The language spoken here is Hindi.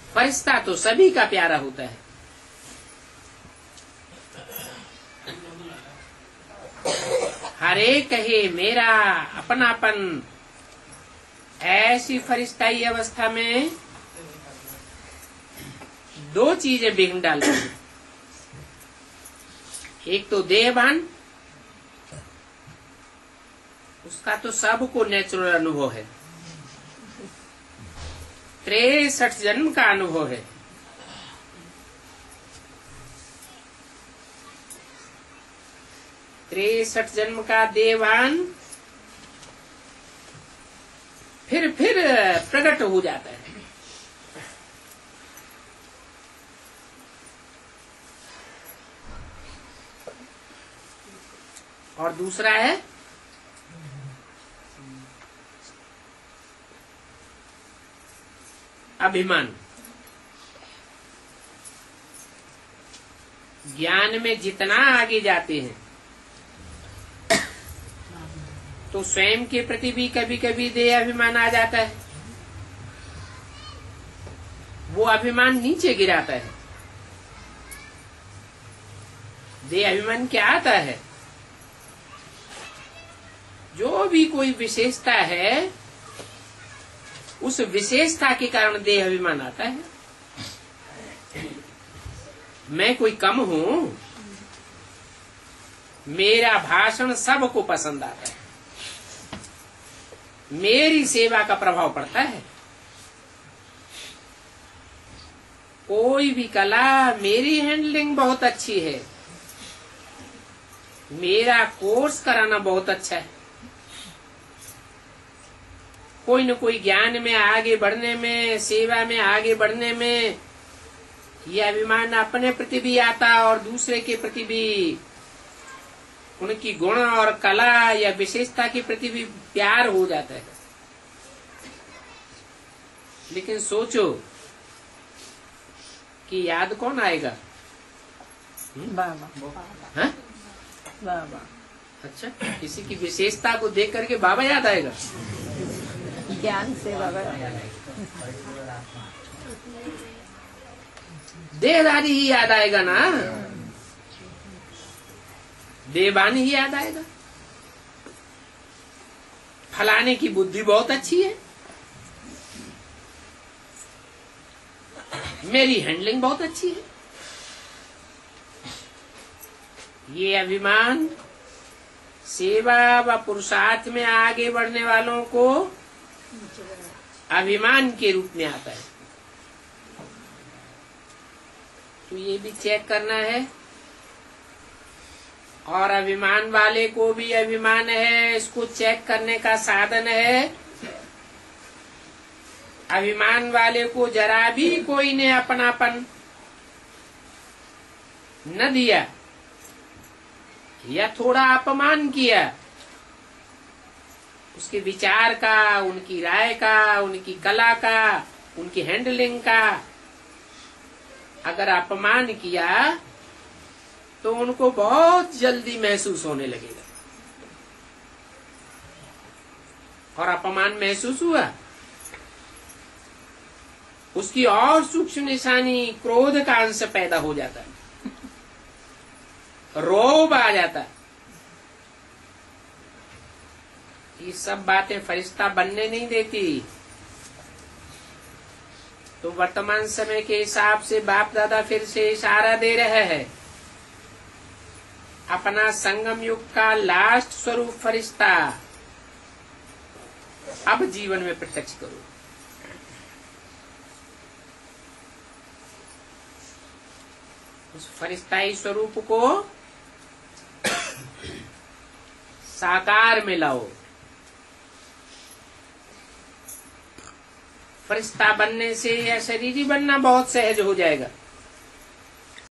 फरिश्ता तो सभी का प्यारा होता है। हर एक कहे मेरा अपनापन। ऐसी फरिश्ताई अवस्था में दो चीजें विघ्न डालती हैं। एक तो देहभान, उसका तो सबको नेचुरल अनुभव है, 63 जन्म का अनुभव है। तिरसठ जन्म का देवान फिर प्रकट हो जाता है। और दूसरा है अभिमान। ज्ञान में जितना आगे जाते हैं तो स्वयं के प्रति भी कभी कभी देह अभिमान आ जाता है। वो अभिमान नीचे गिराता है। देह अभिमान क्या आता है? जो भी कोई विशेषता है उस विशेषता के कारण देह अभिमान आता है। मैं कोई कम हूं, मेरा भाषण सबको पसंद आता है, मेरी सेवा का प्रभाव पड़ता है। कोई भी कला, मेरी हैंडलिंग बहुत अच्छी है, मेरा कोर्स कराना बहुत अच्छा है। कोई न कोई ज्ञान में आगे बढ़ने में, सेवा में आगे बढ़ने में यह अभिमान अपने प्रति भी आता और दूसरे के प्रति भी उनकी गुण और कला या विशेषता के प्रति भी प्यार हो जाता है। लेकिन सोचो कि याद कौन आएगा? बाबा। हाँ? बाबा। अच्छा, किसी की विशेषता को देख करके बाबा याद आएगा? ज्ञान से बाबा। देहधारी ही याद आएगा ना, देवानी ही याद आएगा। फलाने की बुद्धि बहुत अच्छी है, मेरी हैंडलिंग बहुत अच्छी है। ये अभिमान सेवा व पुरुषार्थ में आगे बढ़ने वालों को अभिमान के रूप में आता है। तो ये भी चेक करना है। और अभिमान वाले को भी अभिमान है, इसको चेक करने का साधन है। अभिमान वाले को जरा भी कोई ने अपनापन न दिया या थोड़ा अपमान किया, उसके विचार का, उनकी राय का, उनकी कला का, उनकी हैंडलिंग का अगर अपमान किया तो उनको बहुत जल्दी महसूस होने लगेगा। और अपमान महसूस हुआ, उसकी और सूक्ष्म निशानी क्रोध का अंश पैदा हो जाता है, रोब आ जाता है। ये सब बातें फरिश्ता बनने नहीं देती। तो वर्तमान समय के हिसाब से बाप दादा फिर से इशारा दे रहे हैं, अपना संगम युग का लास्ट स्वरूप फरिश्ता अब जीवन में प्रत्यक्ष करो। उस फरिश्ताई स्वरूप को साकार में लाओ। फरिश्ता बनने से या शरीरी बनना बहुत सहज हो जाएगा।